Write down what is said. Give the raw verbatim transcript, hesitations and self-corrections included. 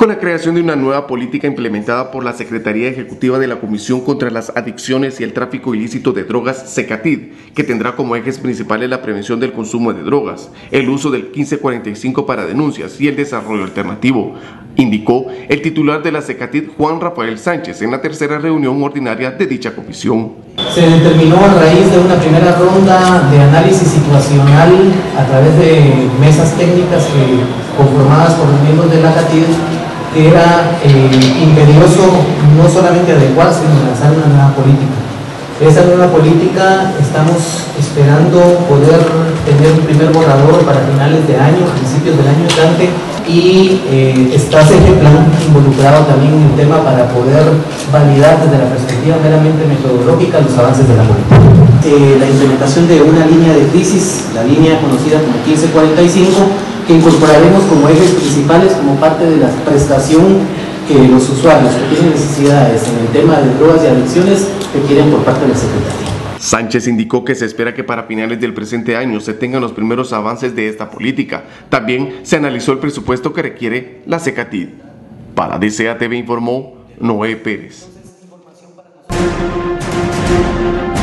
con la creación de una nueva política implementada por la Secretaría Ejecutiva de la Comisión contra las Adicciones y el Tráfico Ilícito de Drogas, SECATID, que tendrá como ejes principales la prevención del consumo de drogas, el uso del quince cuarenta y cinco para denuncias y el desarrollo alternativo, indicó el titular de la SECATID, Juan Rafael Sánchez, en la tercera reunión ordinaria de dicha comisión. Se determinó a raíz de una primera ronda de análisis situacional a través de mesas técnicas que, conformadas por los miembros de la CATID, que era eh, imperioso no solamente adecuarse, sino lanzar una nueva política. Esa nueva política estamos esperando poder tener un primer borrador para finales de año, principios del año entrante, y eh, está Segeplan involucrado también en el tema para poder validar desde la perspectiva meramente metodológica los avances de la política. Eh, la implementación de una línea de crisis, la línea conocida como quince cuarenta y cinco, que incorporaremos como ejes principales como parte de la prestación que los usuarios que tienen necesidades en el tema de drogas y adicciones requieren por parte de la Secretaría. Sánchez indicó que se espera que para finales del presente año se tengan los primeros avances de esta política. También se analizó el presupuesto que requiere la SECATID. Para D C A T V informó Noé Pérez.